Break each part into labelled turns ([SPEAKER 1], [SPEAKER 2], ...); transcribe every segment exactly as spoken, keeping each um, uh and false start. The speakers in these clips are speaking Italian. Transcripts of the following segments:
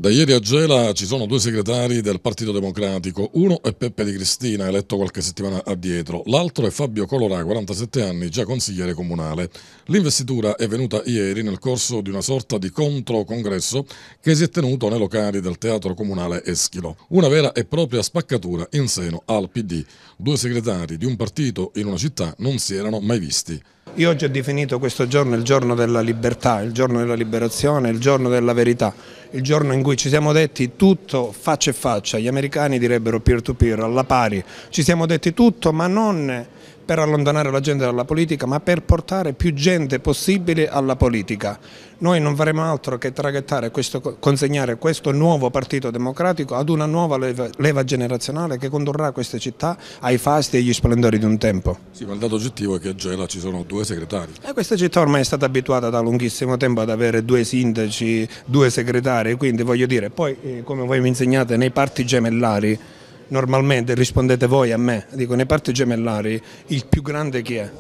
[SPEAKER 1] Da ieri a Gela ci sono due segretari del Partito Democratico, uno è Peppe Di Cristina, eletto qualche settimana addietro, l'altro è Fabio Colorà, quarantasette anni, già consigliere comunale. L'investitura è venuta ieri nel corso di una sorta di controcongresso che si è tenuto nei locali del Teatro Comunale Eschilo. Una vera e propria spaccatura in seno al P D. Due segretari di un partito in una città non si erano mai visti.
[SPEAKER 2] Io oggi ho definito questo giorno il giorno della libertà, il giorno della liberazione, il giorno della verità, il giorno in cui ci siamo detti tutto faccia e faccia, gli americani direbbero peer to peer, alla pari, ci siamo detti tutto ma non per allontanare la gente dalla politica ma per portare più gente possibile alla politica. Noi non faremo altro che traghettare questo, consegnare questo nuovo Partito Democratico ad una nuova leva, leva generazionale che condurrà queste città ai fasti e agli splendori di un tempo.
[SPEAKER 1] Sì, ma il dato oggettivo è che a Gela ci sono due segretari.
[SPEAKER 2] E questa città ormai è stata abituata da lunghissimo tempo ad avere due sindaci, due segretari, quindi voglio dire, poi eh, come voi mi insegnate nei parti gemellari, normalmente rispondete voi a me, dico nei parti gemellari il più grande chi è?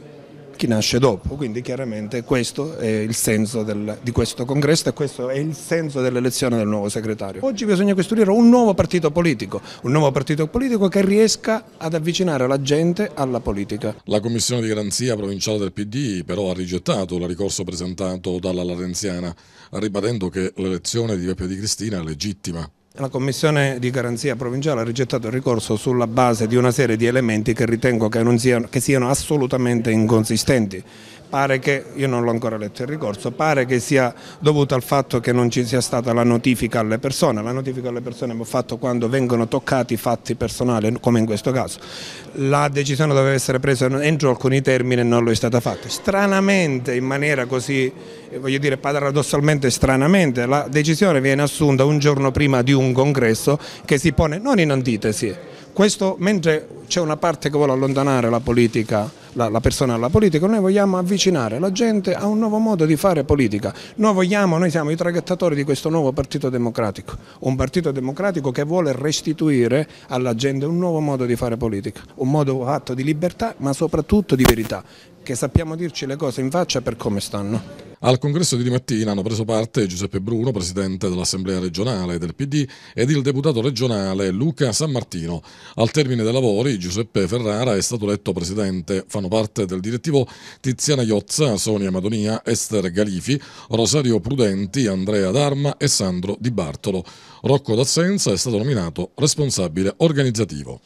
[SPEAKER 2] Chi nasce dopo, quindi chiaramente questo è il senso del, di questo congresso e questo è il senso dell'elezione del nuovo segretario. Oggi bisogna costruire un nuovo partito politico, un nuovo partito politico che riesca ad avvicinare la gente alla politica.
[SPEAKER 1] La commissione di garanzia provinciale del P D però ha rigettato il ricorso presentato dalla Larenziana, ribadendo che l'elezione di Peppe Di Cristina è legittima.
[SPEAKER 2] La Commissione di Garanzia Provinciale ha rigettato il ricorso sulla base di una serie di elementi che ritengo che, non siano, che siano assolutamente inconsistenti. Pare che, io non l'ho ancora letto il ricorso, pare che sia dovuto al fatto che non ci sia stata la notifica alle persone. La notifica alle persone è fatta quando vengono toccati fatti personali, come in questo caso. La decisione doveva essere presa entro alcuni termini e non lo è stata fatta. Stranamente, in maniera così, voglio dire paradossalmente stranamente, la decisione viene assunta un giorno prima di un congresso che si pone non in antitesi. Questo, mentre c'è una parte che vuole allontanare la politica, la, la persona dalla politica, noi vogliamo avvicinare la gente a un nuovo modo di fare politica. Noi vogliamo, noi siamo i traghettatori di questo nuovo Partito Democratico, un Partito Democratico che vuole restituire alla gente un nuovo modo di fare politica, un modo fatto di libertà ma soprattutto di verità, che sappiamo dirci le cose in faccia per come stanno.
[SPEAKER 1] Al congresso di domattina hanno preso parte Giuseppe Bruno, presidente dell'Assemblea regionale del P D, ed il deputato regionale Luca Sammartino. Al termine dei lavori Giuseppe Ferrara è stato eletto presidente. Fanno parte del direttivo Tiziana Iozza, Sonia Madonia, Ester Galifi, Rosario Prudenti, Andrea D'Arma e Sandro Di Bartolo. Rocco D'Assenza è stato nominato responsabile organizzativo.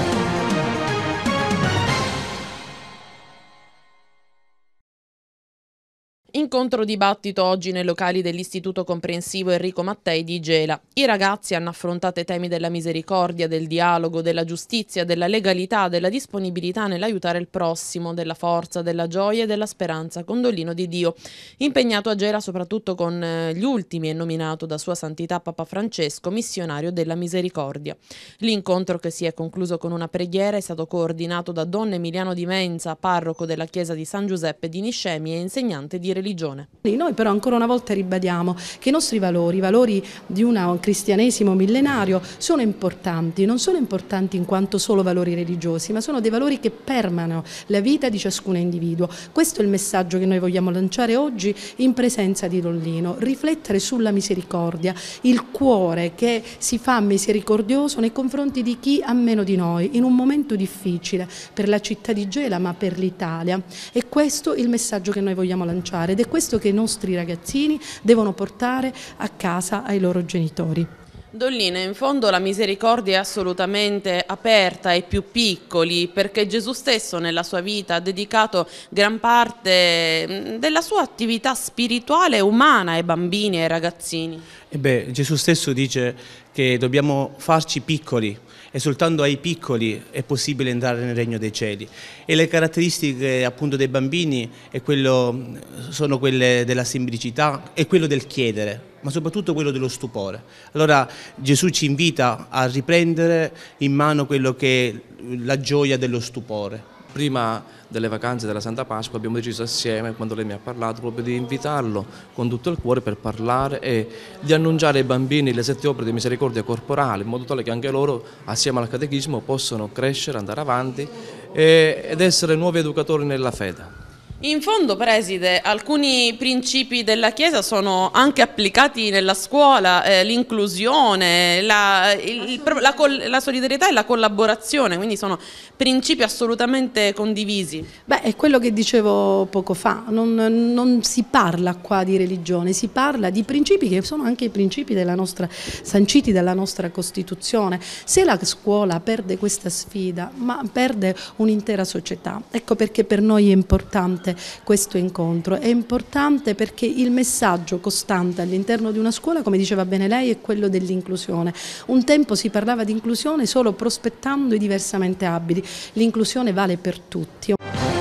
[SPEAKER 3] Incontro dibattito oggi nei locali dell'Istituto Comprensivo Enrico Mattei di Gela. I ragazzi hanno affrontato i temi della misericordia, del dialogo, della giustizia, della legalità, della disponibilità nell'aiutare il prossimo, della forza, della gioia e della speranza, condolino di Dio. Impegnato a Gela soprattutto con gli ultimi e nominato da Sua Santità Papa Francesco missionario della misericordia. L'incontro, che si è concluso con una preghiera, è stato coordinato da Don Emiliano Di Menza, parroco della chiesa di San Giuseppe di Niscemi e insegnante di religione.
[SPEAKER 4] Noi però ancora una volta ribadiamo che i nostri valori, i valori di un cristianesimo millenario sono importanti, non sono importanti in quanto solo valori religiosi, ma sono dei valori che permeano la vita di ciascun individuo. Questo è il messaggio che noi vogliamo lanciare oggi in presenza di Don Lino, riflettere sulla misericordia, il cuore che si fa misericordioso nei confronti di chi ha meno di noi, in un momento difficile per la città di Gela ma per l'Italia. E questo è il messaggio che noi vogliamo lanciare. Ed è questo che i nostri ragazzini devono portare a casa ai loro genitori.
[SPEAKER 3] Dollina, in fondo la misericordia è assolutamente aperta ai più piccoli, perché Gesù stesso nella sua vita ha dedicato gran parte della sua attività spirituale e umana ai bambini e ai ragazzini.
[SPEAKER 5] E beh, Gesù stesso dice che dobbiamo farci piccoli e soltanto ai piccoli è possibile entrare nel regno dei cieli. E le caratteristiche appunto dei bambini è quello, sono quelle della semplicità e quello del chiedere, ma soprattutto quello dello stupore. Allora Gesù ci invita a riprendere in mano quello che è la gioia dello stupore.
[SPEAKER 6] Prima delle vacanze della Santa Pasqua abbiamo deciso assieme, quando lei mi ha parlato, proprio di invitarlo con tutto il cuore per parlare e di annunciare ai bambini le sette opere di misericordia corporale, in modo tale che anche loro, assieme al catechismo, possano crescere, andare avanti ed essere nuovi educatori nella fede.
[SPEAKER 3] In fondo, preside, alcuni principi della Chiesa sono anche applicati nella scuola, eh, l'inclusione, la, il- la col- la solidarietà e la collaborazione, quindi sono principi assolutamente condivisi.
[SPEAKER 4] Beh, è quello che dicevo poco fa, non, non si parla qua di religione, si parla di principi che sono anche i principi della nostra, sanciti dalla nostra Costituzione. Se la scuola perde questa sfida, ma perde un'intera società. Ecco perché per noi è importante questo incontro, è importante perché il messaggio costante all'interno di una scuola, come diceva bene lei, è quello dell'inclusione. Un tempo si parlava di inclusione solo prospettando i diversamente abili, l'inclusione vale per tutti.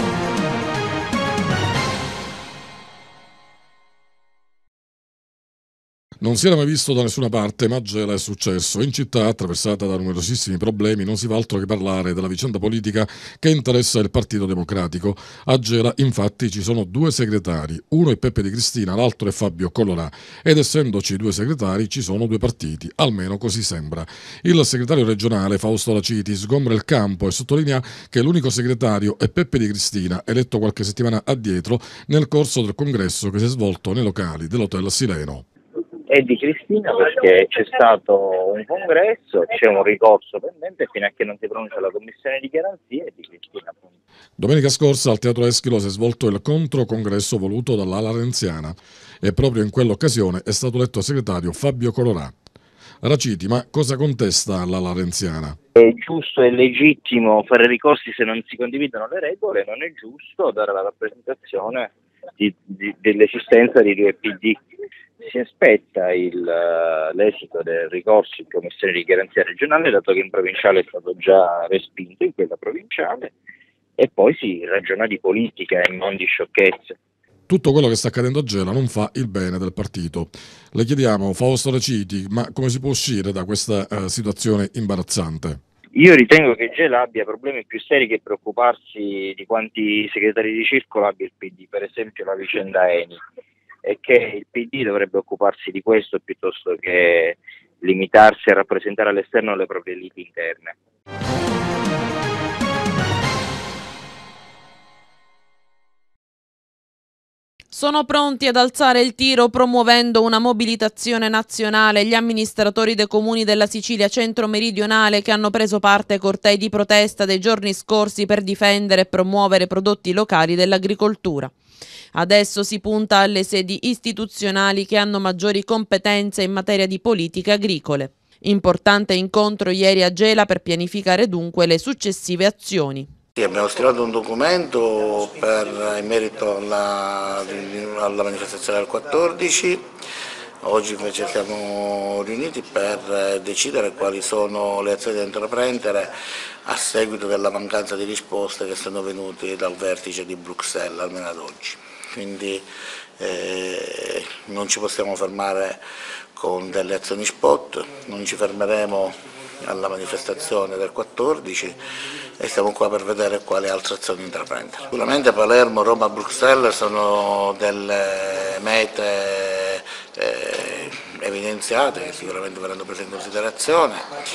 [SPEAKER 1] Non si era mai visto da nessuna parte, ma a Gela è successo. In città, attraversata da numerosissimi problemi, non si fa altro che parlare della vicenda politica che interessa il Partito Democratico. A Gela, infatti, ci sono due segretari. Uno è Peppe Di Cristina, l'altro è Fabio Colorà. Ed essendoci due segretari, ci sono due partiti. Almeno così sembra. Il segretario regionale, Fausto Laciti, sgombra il campo e sottolinea che l'unico segretario è Peppe Di Cristina, eletto qualche settimana addietro nel corso del congresso che si è svolto nei locali dell'Hotel Sileno.
[SPEAKER 7] È Di Cristina perché c'è stato un congresso, c'è un ricorso pendente fino a che non si pronuncia la commissione di garanzia e Di Cristina appunto.
[SPEAKER 1] Domenica scorsa al Teatro Eschilo si è svolto il controcongresso voluto dall'ala renziana e proprio in quell'occasione è stato eletto segretario Fabio Colorà. Raciti, ma cosa contesta l'ala renziana?
[SPEAKER 7] È giusto e legittimo fare ricorsi se non si condividono le regole, non è giusto dare la rappresentazione di, di, dell'esistenza di due P D. Si aspetta il, uh, l'esito del ricorso in commissione di garanzia regionale, dato che in provinciale è stato già respinto in quella provinciale, e poi si ragiona di politica e non di sciocchezze.
[SPEAKER 1] Tutto quello che sta accadendo a Gela non fa il bene del partito. Le chiediamo, Fausto Raciti, ma come si può uscire da questa uh, situazione imbarazzante?
[SPEAKER 7] Io ritengo che Gela abbia problemi più seri che preoccuparsi di quanti segretari di circolo abbia il P D, per esempio la vicenda Eni, e che il P D dovrebbe occuparsi di questo piuttosto che limitarsi a rappresentare all'esterno le proprie liti interne.
[SPEAKER 3] Sono pronti ad alzare il tiro promuovendo una mobilitazione nazionale gli amministratori dei comuni della Sicilia centro-meridionale che hanno preso parte ai cortei di protesta dei giorni scorsi per difendere e promuovere prodotti locali dell'agricoltura. Adesso si punta alle sedi istituzionali che hanno maggiori competenze in materia di politiche agricole. Importante incontro ieri a Gela per pianificare dunque le successive azioni.
[SPEAKER 8] Sì, abbiamo stilato un documento per, in merito alla, alla manifestazione del quattordici, oggi invece siamo riuniti per decidere quali sono le azioni da intraprendere a seguito della mancanza di risposte che sono venute dal vertice di Bruxelles, almeno ad oggi. Quindi eh, non ci possiamo fermare con delle azioni spot, non ci fermeremo alla manifestazione del quattordici e siamo qua per vedere quali altre azioni intraprendere. Sicuramente Palermo, Roma, Bruxelles sono delle mete eh, evidenziate che sicuramente verranno prese in considerazione.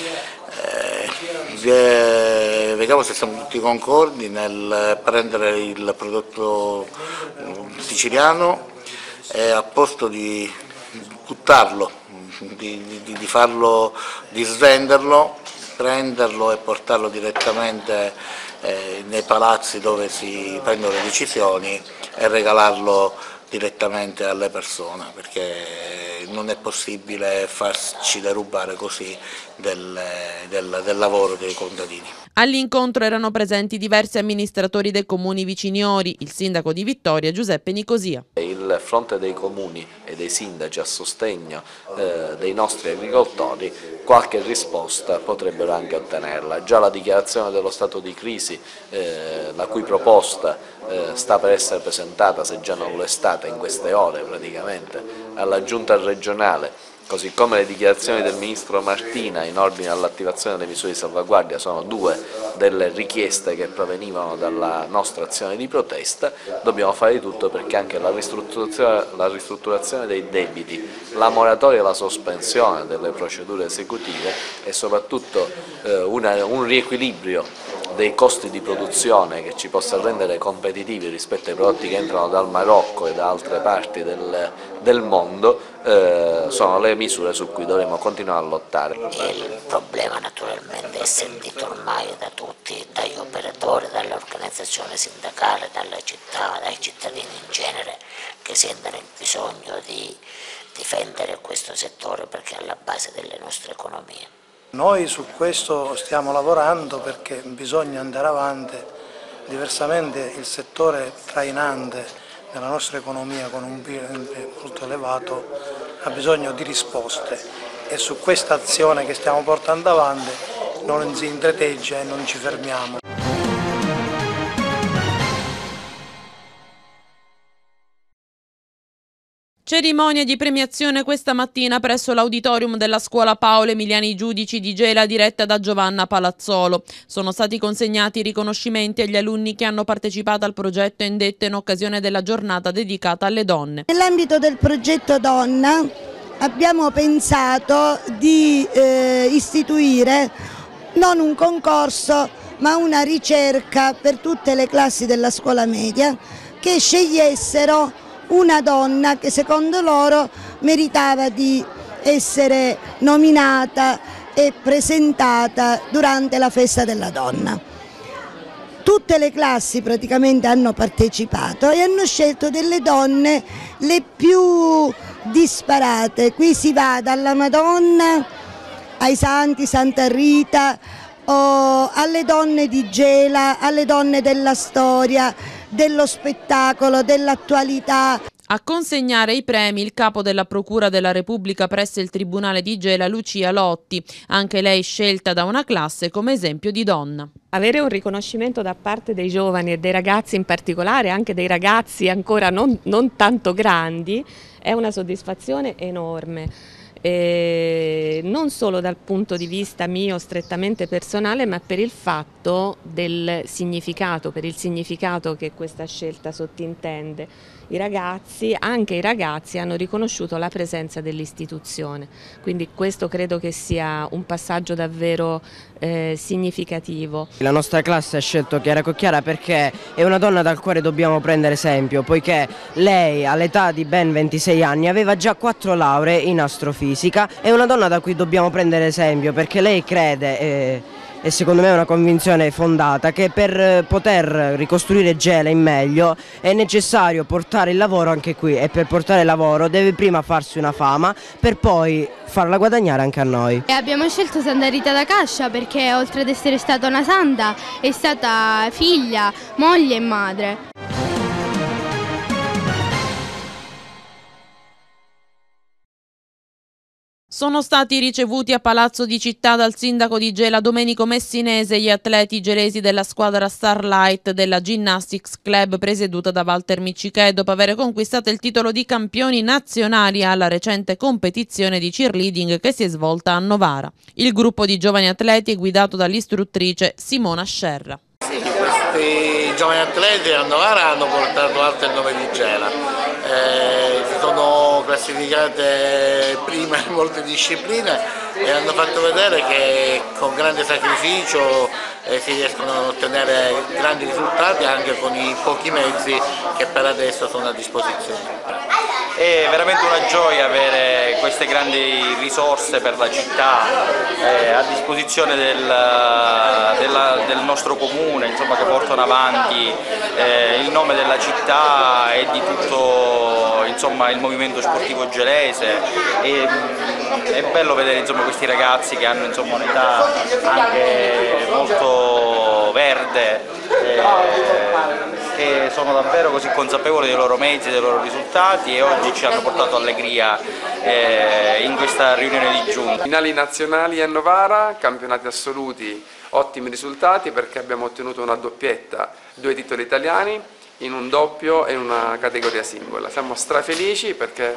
[SPEAKER 8] Eh, vediamo se siamo tutti concordi nel prendere il prodotto siciliano e a posto di buttarlo, di, di, di farlo, di svenderlo, prenderlo e portarlo direttamente eh, nei palazzi dove si prendono le decisioni e regalarlo direttamente alle persone, perché non è possibile farci derubare così del, del, del lavoro dei contadini.
[SPEAKER 3] All'incontro erano presenti diversi amministratori dei comuni viciniori, il sindaco di Vittoria Giuseppe Nicosia.
[SPEAKER 9] Il fronte dei comuni e dei sindaci a sostegno eh, dei nostri agricoltori qualche risposta potrebbero anche ottenerla. Già la dichiarazione dello stato di crisi, eh, la cui proposta eh, sta per essere presentata, se già non lo è stata in queste ore praticamente, alla giunta regionale così come le dichiarazioni del Ministro Martina in ordine all'attivazione delle misure di salvaguardia sono due delle richieste che provenivano dalla nostra azione di protesta. Dobbiamo fare di tutto perché anche la ristrutturazione, la ristrutturazione dei debiti, la moratoria e la sospensione delle procedure esecutive e soprattutto eh, una, un riequilibrio dei costi di produzione che ci possa rendere competitivi rispetto ai prodotti che entrano dal Marocco e da altre parti del, del mondo eh, sono le misure su cui dovremo continuare a lottare.
[SPEAKER 10] Il problema naturalmente è sentito ormai da tutti, dagli operatori, dall'organizzazione sindacale, dalla città, dai cittadini in genere, che sentono il bisogno di difendere questo settore perché è alla base delle nostre economie.
[SPEAKER 11] Noi su questo stiamo lavorando perché bisogna andare avanti, diversamente il settore trainante della nostra economia con un P I L molto elevato ha bisogno di risposte e su questa azione che stiamo portando avanti non si intreteggia e non ci fermiamo.
[SPEAKER 3] Cerimonia di premiazione questa mattina presso l'auditorium della scuola Paolo Emiliani Giudici di Gela diretta da Giovanna Palazzolo. Sono stati consegnati i riconoscimenti agli alunni che hanno partecipato al progetto indetto in occasione della giornata dedicata alle donne.
[SPEAKER 12] Nell'ambito del progetto Donna abbiamo pensato di eh, istituire non un concorso ma una ricerca per tutte le classi della scuola media che scegliessero una donna che secondo loro meritava di essere nominata e presentata durante la festa della donna. Tutte le classi praticamente hanno partecipato e hanno scelto delle donne le più disparate. Qui si va dalla Madonna ai santi, Santa Rita, o alle donne di Gela, alle donne della storia, dello spettacolo, dell'attualità.
[SPEAKER 3] A consegnare i premi il capo della Procura della Repubblica presso il Tribunale di Gela, Lucia Lotti, anche lei scelta da una classe come esempio di donna.
[SPEAKER 13] Avere un riconoscimento da parte dei giovani e dei ragazzi in particolare, anche dei ragazzi ancora non, non tanto grandi, è una soddisfazione enorme. Eh, non solo dal punto di vista mio strettamente personale, ma per il fatto del significato, per il significato che questa scelta sottintende. I ragazzi, anche i ragazzi, hanno riconosciuto la presenza dell'istituzione, quindi questo credo che sia un passaggio davvero eh, significativo.
[SPEAKER 14] La nostra classe ha scelto Chiara Cocchiara perché è una donna dal quale dobbiamo prendere esempio, poiché lei all'età di ben ventisei anni aveva già quattro lauree in astrofisica, è una donna da cui dobbiamo prendere esempio perché lei crede eh, e secondo me è una convinzione fondata che per poter ricostruire Gela in meglio è necessario portare il lavoro anche qui e per portare il lavoro deve prima farsi una fama per poi farla guadagnare anche a noi.
[SPEAKER 15] E abbiamo scelto Santa Rita da Cascia perché oltre ad essere stata una santa è stata figlia, moglie e madre.
[SPEAKER 3] Sono stati ricevuti a Palazzo di Città dal sindaco di Gela Domenico Messinese gli atleti gelesi della squadra Starlight della Gymnastics Club presieduta da Walter Miccichè dopo aver conquistato il titolo di campioni nazionali alla recente competizione di cheerleading che si è svolta a Novara. Il gruppo di giovani atleti è guidato dall'istruttrice Simona Scerra.
[SPEAKER 16] Questi giovani atleti a Novara hanno portato alto il nome di Gela. Eh, si sono classificate prima in molte discipline e hanno fatto vedere che con grande sacrificio eh, si riescono a ottenere grandi risultati anche con i pochi mezzi che per adesso sono a disposizione.
[SPEAKER 17] È veramente una gioia avere queste grandi risorse per la città eh, a disposizione del, della, del nostro comune, insomma, che portano avanti eh, il nome della città e di tutto, insomma, il movimento sportivo gelese. E, è bello vedere, insomma, questi ragazzi che hanno, insomma, un'età anche molto verde, eh, che sono davvero così consapevoli dei loro mezzi, dei loro risultati e oggi ci hanno portato allegria eh, in questa riunione di giunta.
[SPEAKER 18] Finali nazionali a Novara, campionati assoluti, ottimi risultati perché abbiamo ottenuto una doppietta, due titoli italiani in un doppio e in una categoria singola. Siamo strafelici perché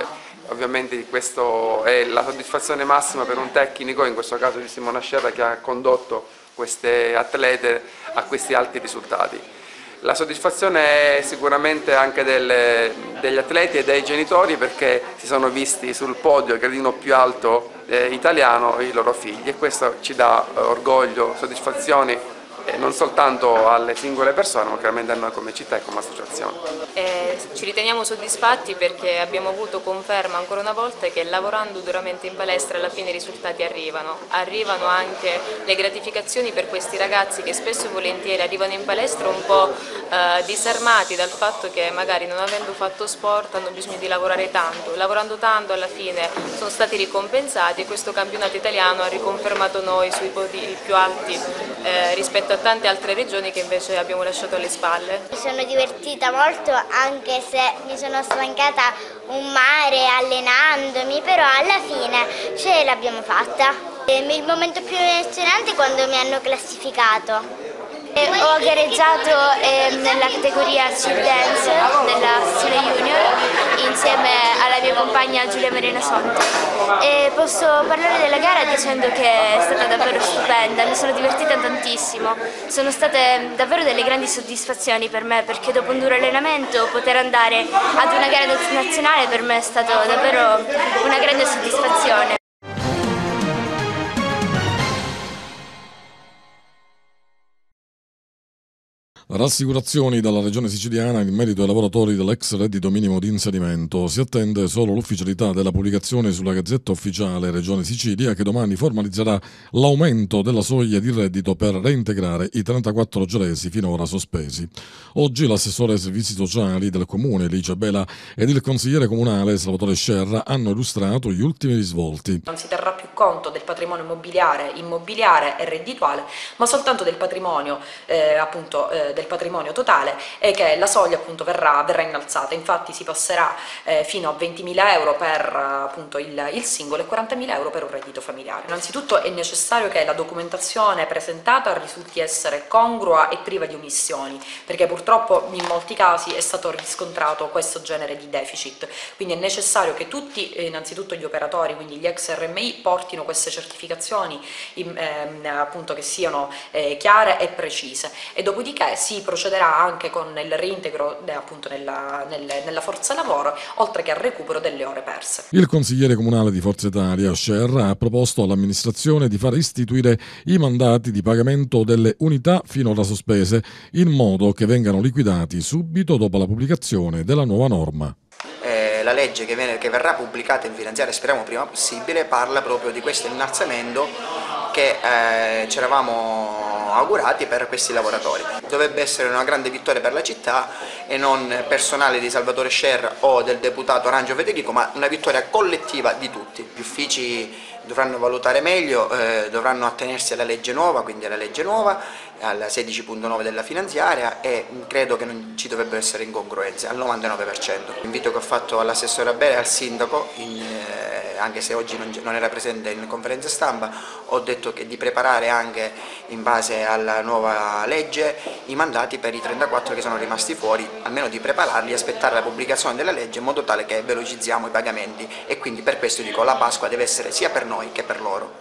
[SPEAKER 18] ovviamente questo è la soddisfazione massima per un tecnico, in questo caso di Simona Scerra, che ha condotto queste atlete a questi alti risultati. La soddisfazione è sicuramente anche delle, degli atleti e dei genitori, perché si sono visti sul podio, il gradino più alto eh, italiano, i loro figli, e questo ci dà eh, orgoglio, soddisfazioni eh, non soltanto alle singole persone, ma chiaramente a noi come città e come associazione.
[SPEAKER 19] Eh, ci riteniamo soddisfatti perché abbiamo avuto conferma ancora una volta che lavorando duramente in palestra alla fine i risultati arrivano. Arrivano anche le gratificazioni per questi ragazzi che spesso e volentieri arrivano in palestra un po' eh, disarmati dal fatto che magari non avendo fatto sport hanno bisogno di lavorare tanto. Lavorando tanto alla fine sono stati ricompensati, e questo campionato italiano ha riconfermato noi sui podi più alti eh, rispetto a tante altre regioni che invece abbiamo lasciato alle spalle.
[SPEAKER 20] Mi sono divertita molto, anche se mi sono stancata un mare allenandomi, però alla fine ce l'abbiamo fatta. Il momento più emozionante è quando mi hanno classificato. Ho gareggiato eh, nella categoria Street Dance della sezione junior insieme alla mia compagna Giulia Marina Sonti, e posso parlare della gara dicendo che è stata davvero stupenda, mi sono divertita tantissimo, sono state davvero delle grandi soddisfazioni per me, perché dopo un duro allenamento poter andare ad una gara nazionale per me è stato davvero una grande soddisfazione.
[SPEAKER 1] Rassicurazioni dalla Regione siciliana in merito ai lavoratori dell'ex reddito minimo di inserimento. Si attende solo l'ufficialità della pubblicazione sulla Gazzetta Ufficiale Regione Sicilia, che domani formalizzerà l'aumento della soglia di reddito per reintegrare i trentaquattro gelesi finora sospesi. Oggi l'assessore ai servizi sociali del comune Licia Bela ed il consigliere comunale Salvatore Scerra hanno illustrato gli ultimi risvolti.
[SPEAKER 21] Non si terrà più conto del patrimonio immobiliare, immobiliare e reddituale, ma soltanto del patrimonio eh, appunto eh, del patrimonio totale, e che la soglia appunto verrà, verrà innalzata. Infatti si passerà eh, fino a ventimila euro per appunto il, il singolo e quarantamila euro per un reddito familiare. Innanzitutto è necessario che la documentazione presentata risulti essere congrua e priva di omissioni, perché purtroppo in molti casi è stato riscontrato questo genere di deficit, quindi è necessario che tutti, eh, innanzitutto gli operatori, quindi gli ex R M I, portino queste certificazioni in, eh, appunto che siano eh, chiare e precise, e dopodiché si procederà anche con il reintegro eh, appunto nella, nel, nella forza lavoro, oltre che al recupero delle ore perse.
[SPEAKER 1] Il consigliere comunale di Forza Italia, Scerra, ha proposto all'amministrazione di far istituire i mandati di pagamento delle unità finora sospese, in modo che vengano liquidati subito dopo la pubblicazione della nuova norma.
[SPEAKER 22] Eh, la legge che, viene, che verrà pubblicata in finanziaria, speriamo prima possibile, parla proprio di questo innalzamento che eh, ci eravamo augurati per questi lavoratori. Dovrebbe essere una grande vittoria per la città e non personale di Salvatore Scerra o del deputato Rangio Federico, ma una vittoria collettiva di tutti. Gli uffici dovranno valutare meglio, eh, dovranno attenersi alla legge nuova, quindi alla legge nuova, alla sedici punto nove della finanziaria, e credo che non ci dovrebbero essere incongruenze al novantanove per cento. L'invito che ho fatto all'assessore Abele e al sindaco, in, eh, anche se oggi non, non era presente in conferenza stampa, ho detto che di preparare anche in base alla nuova legge i mandati per i trentaquattro che sono rimasti fuori, almeno di prepararli e aspettare la pubblicazione della legge in modo tale che velocizziamo i pagamenti, e quindi per questo dico la Pasqua deve essere sia per noi che per loro.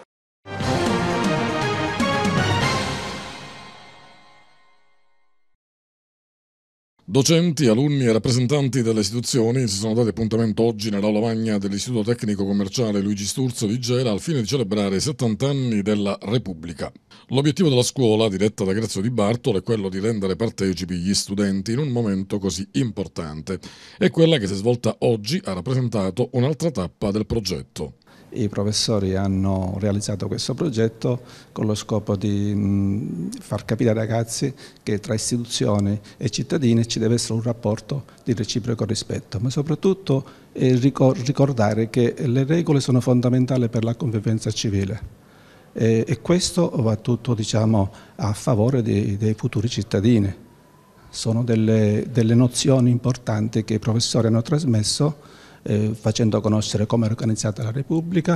[SPEAKER 1] Docenti, alunni e rappresentanti delle istituzioni si sono dati appuntamento oggi nell'aula magna dell'Istituto Tecnico Commerciale Luigi Sturzo di Gela al fine di celebrare i settanta anni della Repubblica. L'obiettivo della scuola, diretta da Grazio Di Bartolo, è quello di rendere partecipi gli studenti in un momento così importante, e quella che si è svolta oggi ha rappresentato un'altra tappa del progetto.
[SPEAKER 23] I professori hanno realizzato questo progetto con lo scopo di mh, far capire ai ragazzi che tra istituzioni e cittadini ci deve essere un rapporto di reciproco rispetto, ma soprattutto eh, ricordare che le regole sono fondamentali per la convivenza civile, e, e questo va tutto, diciamo, a favore dei, dei futuri cittadini. Sono delle, delle nozioni importanti che i professori hanno trasmesso, Eh, facendo conoscere come è organizzata la Repubblica,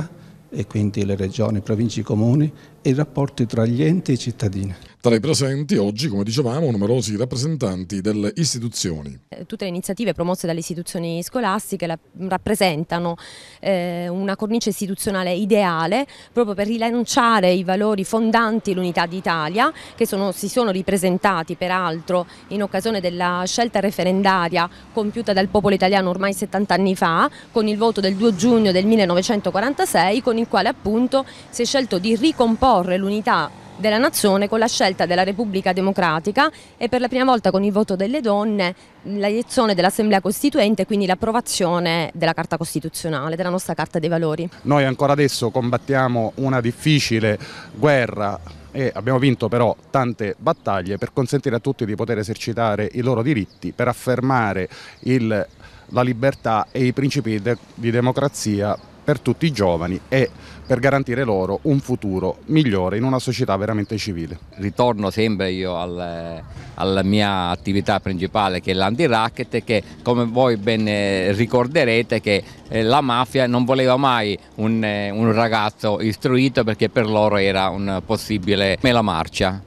[SPEAKER 23] e quindi le regioni, province, comuni e i rapporti tra gli enti e i cittadini.
[SPEAKER 1] Tra i presenti oggi, come dicevamo, numerosi rappresentanti delle istituzioni.
[SPEAKER 2] Tutte le iniziative promosse dalle istituzioni scolastiche la, rappresentano eh, una cornice istituzionale ideale proprio per rilanciare i valori fondanti l'unità d'Italia, che sono, si sono ripresentati peraltro in occasione della scelta referendaria compiuta dal popolo italiano ormai settanta anni fa, con il voto del due giugno del millenovecentoquarantasei, con il quale appunto si è scelto di ricomporre l'unità della nazione con la scelta della Repubblica Democratica e per la prima volta con il voto delle donne l'elezione dell'Assemblea Costituente e quindi l'approvazione della Carta Costituzionale, della nostra Carta dei Valori.
[SPEAKER 5] Noi ancora adesso combattiamo una difficile guerra e abbiamo vinto però tante battaglie per consentire a tutti di poter esercitare i loro diritti, per affermare il, la libertà e i principi de, di democrazia per tutti i giovani e per garantire loro un futuro migliore in una società veramente civile.
[SPEAKER 6] Ritorno sempre io al, alla mia attività principale, che è l'antiracket, che come voi ben ricorderete che la mafia non voleva mai un, un ragazzo istruito, perché per loro era un possibile melamarcia.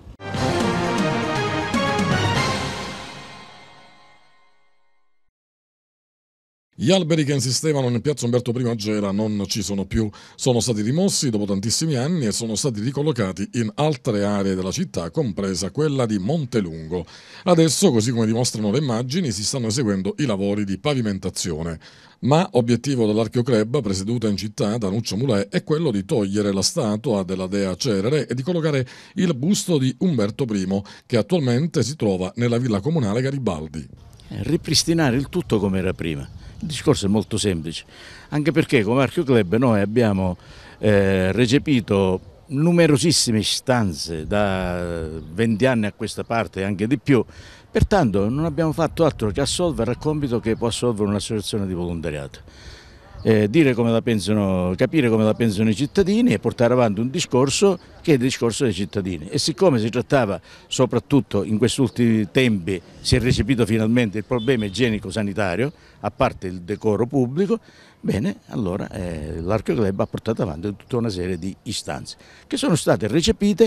[SPEAKER 1] Gli alberi che insistevano in piazza Umberto I a Gela non ci sono più, sono stati rimossi dopo tantissimi anni e sono stati ricollocati in altre aree della città, compresa quella di Montelungo. Adesso, così come dimostrano le immagini, si stanno eseguendo i lavori di pavimentazione. Ma obiettivo dell'Archeoclub, presieduta in città da Nuccio Mulè, è quello di togliere la statua della dea Cerere e di collocare il busto di Umberto I, che attualmente si trova nella villa comunale Garibaldi.
[SPEAKER 24] Ripristinare il tutto come era prima. Il discorso è molto semplice, anche perché come Archeoclub noi abbiamo eh, recepito numerosissime istanze da venti anni a questa parte e anche di più, pertanto non abbiamo fatto altro che assolvere al compito che può assolvere un'associazione di volontariato. Eh, dire come la pensano, capire come la pensano i cittadini e portare avanti un discorso che è il discorso dei cittadini. E siccome si trattava, soprattutto in questi ultimi tempi, si è recepito finalmente il problema igienico-sanitario, a parte il decoro pubblico, bene, allora eh, l'Archeoclub ha portato avanti tutta una serie di istanze che sono state recepite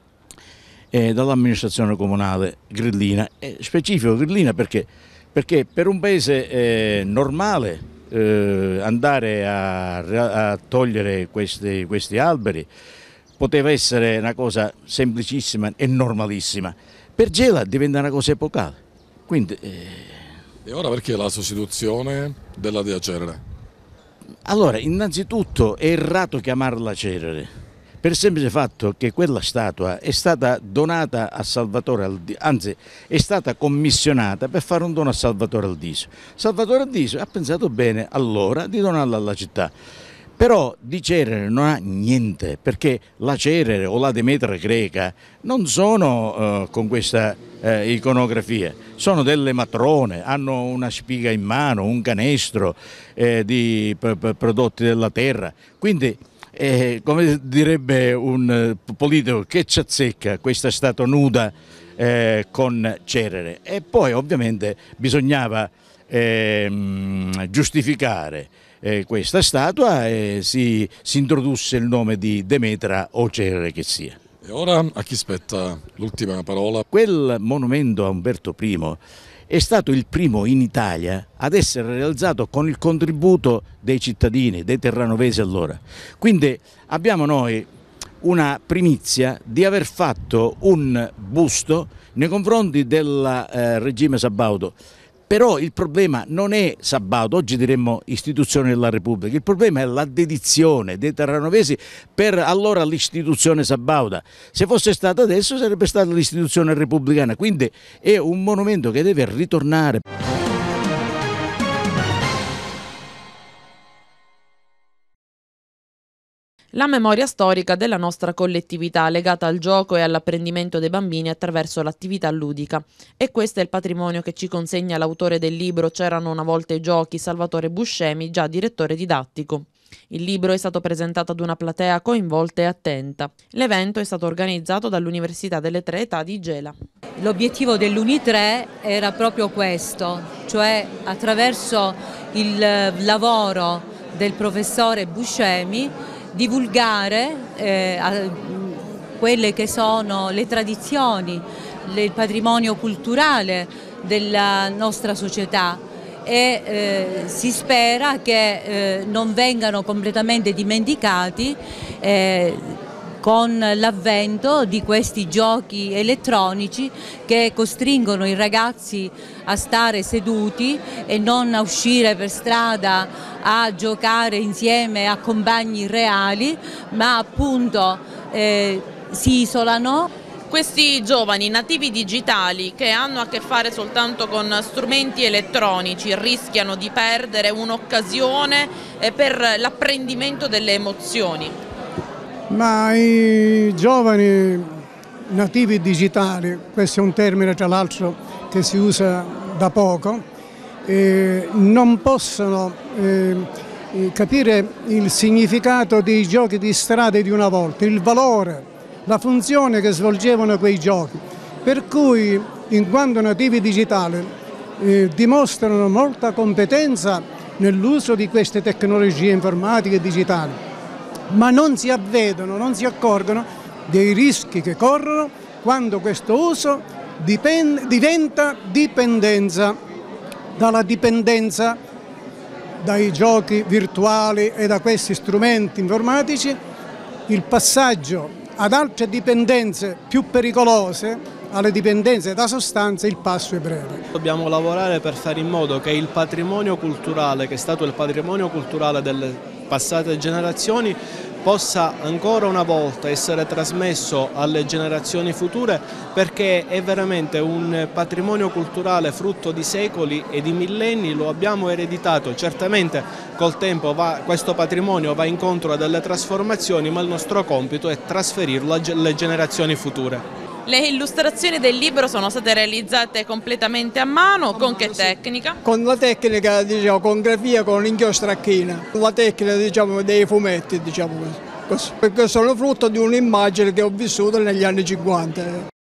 [SPEAKER 24] eh, dall'amministrazione comunale grillina. Eh, specifico grillina perché? Perché per un paese eh, normale Eh, andare a, a togliere questi, questi alberi poteva essere una cosa semplicissima e normalissima. Per Gela diventa una cosa epocale. Quindi, eh...
[SPEAKER 1] E ora perché la sostituzione della dea Cerere?
[SPEAKER 24] Allora, innanzitutto è errato chiamarla Cerere, per il semplice fatto che quella statua è stata donata a Salvatore Aldiso, anzi è stata commissionata per fare un dono a Salvatore Aldiso. Salvatore Aldiso ha pensato bene allora di donarla alla città, però di Cerere non ha niente, perché la Cerere o la Demetra greca non sono eh, con questa eh, iconografia, sono delle matrone, hanno una spiga in mano, un canestro eh, di prodotti della terra, quindi Eh, come direbbe un politico, che ci azzecca questa statua nuda eh, con Cerere. E poi ovviamente bisognava eh, giustificare eh, questa statua e si, si introdusse il nome di Demetra o Cerere che sia.
[SPEAKER 1] E ora a chi spetta l'ultima parola?
[SPEAKER 24] Quel monumento a Umberto I è stato il primo in Italia ad essere realizzato con il contributo dei cittadini, dei terranovesi allora. Quindi abbiamo noi una primizia di aver fatto un busto nei confronti del eh, regime sabaudo. Però il problema non è Sabaudo, oggi diremmo istituzione della Repubblica, il problema è la dedizione dei terranovesi per allora l'istituzione sabauda. Se fosse stata adesso sarebbe stata l'istituzione repubblicana, quindi è un monumento che deve ritornare.
[SPEAKER 3] La memoria storica della nostra collettività legata al gioco e all'apprendimento dei bambini attraverso l'attività ludica. E questo è il patrimonio che ci consegna l'autore del libro C'erano una volta i giochi, Salvatore Buscemi, già direttore didattico. Il libro è stato presentato ad una platea coinvolta e attenta. L'evento è stato organizzato dall'Università delle Tre Età di Gela.
[SPEAKER 25] L'obiettivo dell'Uni tre era proprio questo, cioè attraverso il lavoro del professore Buscemi divulgare eh, quelle che sono le tradizioni, il patrimonio culturale della nostra società e eh, si spera che eh, non vengano completamente dimenticati eh, con l'avvento di questi giochi elettronici che costringono i ragazzi a stare seduti e non a uscire per strada a giocare insieme a compagni reali, ma appunto eh, si isolano.
[SPEAKER 3] Questi giovani nativi digitali che hanno a che fare soltanto con strumenti elettronici rischiano di perdere un'occasione per l'apprendimento delle emozioni.
[SPEAKER 4] Ma i giovani nativi digitali, questo è un termine tra l'altro che si usa da poco, eh, non possono eh, capire il significato dei giochi di strada di una volta, il valore, la funzione che svolgevano quei giochi, per cui in quanto nativi digitali eh, dimostrano molta competenza nell'uso di queste tecnologie informatiche e digitali, ma non si avvedono, non si accorgono dei rischi che corrono quando questo uso dipende, diventa dipendenza. Dalla dipendenza dai giochi virtuali e da questi strumenti informatici, il passaggio ad altre dipendenze più pericolose, alle dipendenze da sostanze, il passo è breve.
[SPEAKER 7] Dobbiamo lavorare per fare in modo che il patrimonio culturale, che è stato il patrimonio culturale delle passate generazioni, possa ancora una volta essere trasmesso alle generazioni future, perché è veramente un patrimonio culturale frutto di secoli e di millenni, lo abbiamo ereditato. Certamente col tempo va, questo patrimonio va incontro a delle trasformazioni, ma il nostro compito è trasferirlo alle generazioni future.
[SPEAKER 3] Le illustrazioni del libro sono state realizzate completamente a mano, con che tecnica?
[SPEAKER 8] Con la tecnica, diciamo, con grafia, con l'inchiostro a china, la tecnica, diciamo, dei fumetti, diciamo così, perché sono frutto di un'immagine che ho vissuto negli anni cinquanta.